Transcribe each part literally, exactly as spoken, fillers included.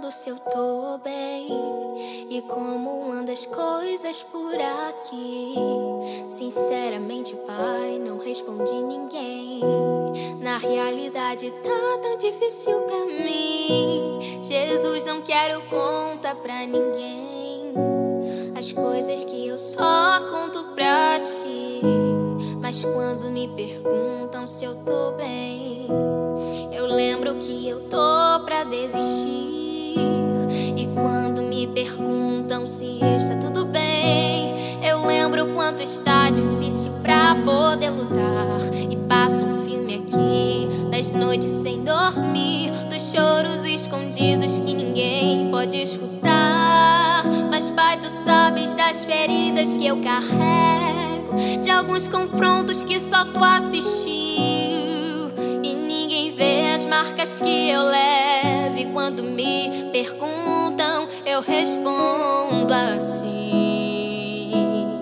pergunto se eu tô bem e como andam as coisas por aqui. Sinceramente, pai, não respondi ninguém. Na realidade tá tão difícil pra mim. Jesus, não quero contar pra ninguém as coisas que eu só conto pra ti. Mas quando me perguntam se eu tô bem, eu lembro que eu tô pra desistir. E quando me perguntam se está tudo bem, eu lembro quanto está difícil pra poder lutar. E passo um filme aqui das noites sem dormir, dos choros escondidos que ninguém pode escutar. Mas pai, tu sabes das feridas que eu carrego, de alguns confrontos que só tu assistiu, e ninguém vê as marcas que eu levo. E quando me perguntam, eu respondo assim: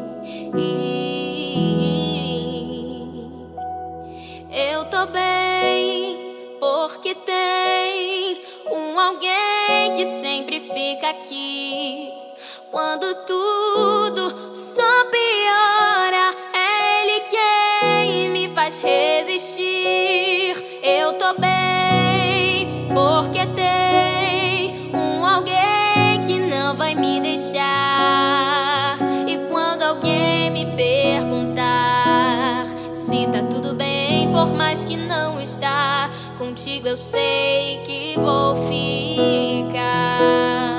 eu tô bem, porque tem um alguém que sempre fica aqui quando tudo só piora. É Ele quem me faz resistir. Eu tô bem, porque tem um alguém que não vai me deixar. E quando alguém me perguntar se tá tudo bem, por mais que não está, contigo eu sei que vou ficar.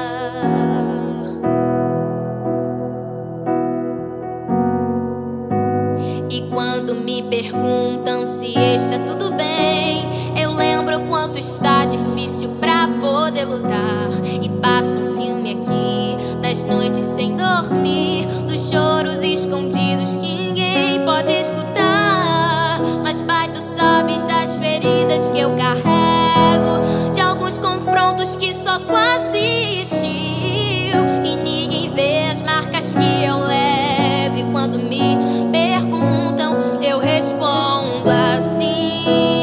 E quando me perguntam se está tudo bem, eu lembro quanto está difícil pra poder lutar. E passo um filme aqui das noites sem dormir, dos choros escondidos que ninguém pode escutar. Mas pai, tu sabes das feridas que eu carrego, de alguns confrontos que só tu assistiu, e ninguém vê as marcas que eu levo. E quando me perguntam, eu respondo assim: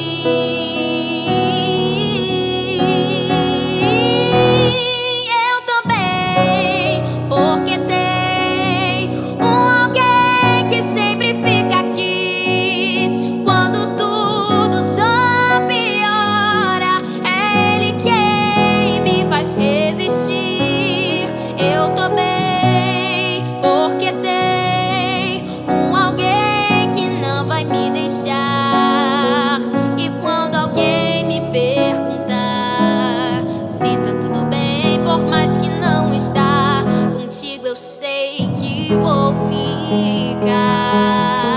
eu tô bem, porque tem um alguém que sempre fica aqui quando tudo só piora. É Ele quem me faz resistir. Eu tô bem, porque tem um alguém que não vai me deixar. E quando alguém me perguntar se tá tudo bem, por mais que não está, contigo eu sei que vou ficar.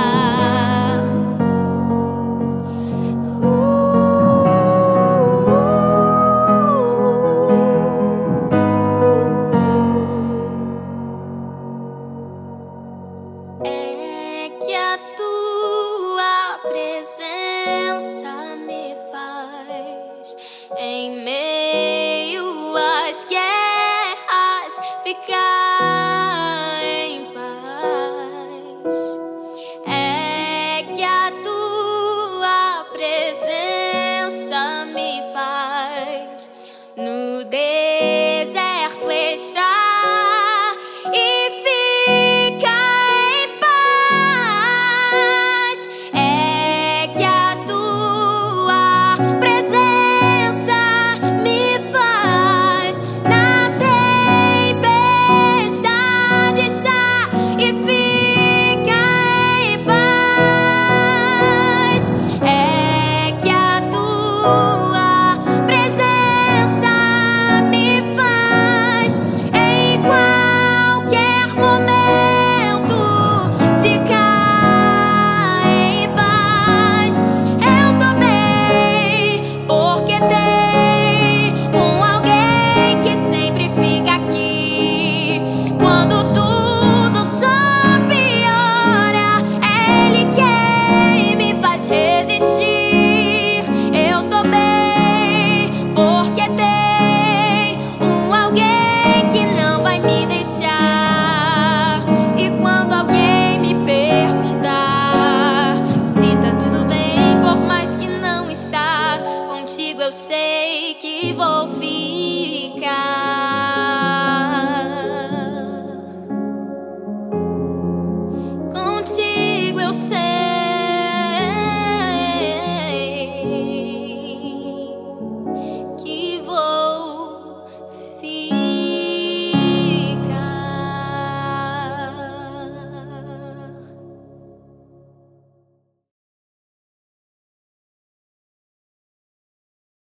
É que a tua presença me faz em meio